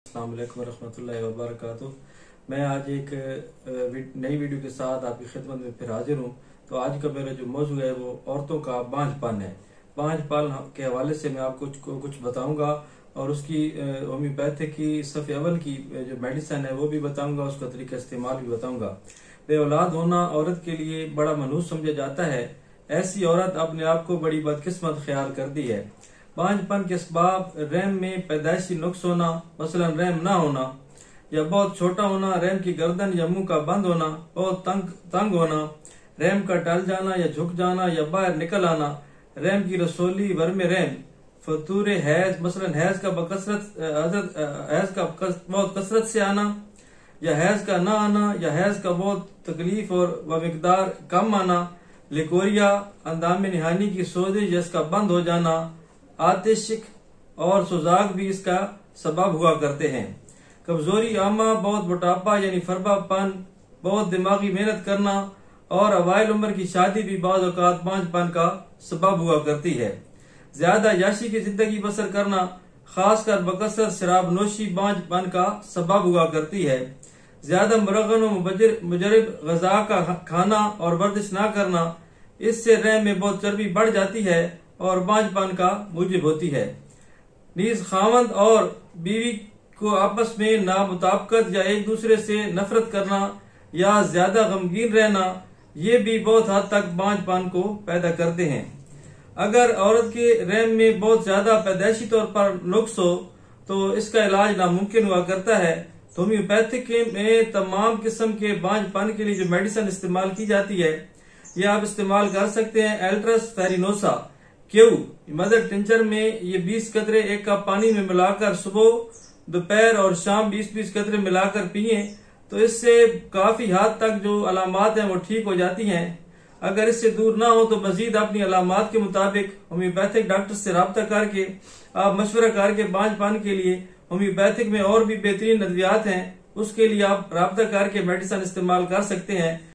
अस्सलाम वालेकुम रहमतुल्लाहि व बरकातुहू। मैं आज एक नई वीडियो के साथ आपकी खिदमत में फिर हाजिर हूँ। तो आज का मेरा जो मौजू है वो औरतों का बांझपन है। बांझपन के हवाले से मैं आपको कुछ बताऊंगा और उसकी होम्योपैथिक की सफ़े अव्वल की जो मेडिसिन है वो भी बताऊंगा, उसका तरीका इस्तेमाल भी बताऊंगा। बे औलाद होना औरत के लिए बड़ा मनहूस समझा जाता है। ऐसी औरत अपने आप को बड़ी बदकिस्मत ख्याल करती है। बांझपन के असबाब रहम में पैदाइशी नुक्स होना, मसलन रहम ना होना या बहुत छोटा होना, रहम की गर्दन या मुंह का बंद होना, बहुत तंग होना, रहम का टल जाना या झुक जाना या बाहर निकल आना, रहम की रसोली वर में रहम, फतूर हैज मसलन हैज का बहुत कसरत से आना या हैज का ना आना या हैज का बहुत तकलीफ और मिकदार कम आना, लिकोरिया अंदाम निहानी की सोजिश जिसका बंद हो जाना, आतिशिक और सुजाग भी इसका सबब हुआ करते हैं। कमजोरी आमा, बहुत मोटापा यानी फरबापन, बहुत दिमागी मेहनत करना और अवाइल उम्र की शादी भी बाज़ औक़ात बांझपन का सबब हुआ करती है। ज्यादा याशी की जिंदगी बसर करना, खासकर बकसरत शराब नोशी बांझपन का सबब हुआ करती है। ज्यादा मुरगन और मुजरब गजा का खाना और वर्जिश न करना, इससे रहम में बहुत चर्बी बढ़ जाती है और बांझपन का मूजिब होती है। नीज खावंद और बीवी को आपस में नामुताबकत या एक दूसरे से नफरत करना या ज्यादा गमगीन रहना, ये भी बहुत हद तक बांझपन को पैदा करते हैं। अगर औरत के रहम में बहुत ज्यादा पैदाइशी तौर पर नुक्स हो तो इसका इलाज नामुमकिन हुआ करता है। तो होम्योपैथिक में तमाम किस्म के बांझपन के लिए जो मेडिसिन इस्तेमाल की जाती है ये आप इस्तेमाल कर सकते हैं। Aletris farinosa Q mother tincture में ये 20 कतरे एक कप पानी में मिलाकर सुबह, दोपहर और शाम 20-20 कतरे मिलाकर पिए तो इससे काफी हद तक जो अलामात हैं वो ठीक हो जाती हैं। अगर इससे दूर ना हो तो मजीद अपनी अलामात के मुताबिक होम्योपैथिक डॉक्टर से रब्ता करके आप मशवरा करके बांझपन के लिए होम्योपैथिक में और भी बेहतरीन अद्वियात हैं, उसके लिए आप रब्ता करके मेडिसिन इस्तेमाल कर सकते हैं।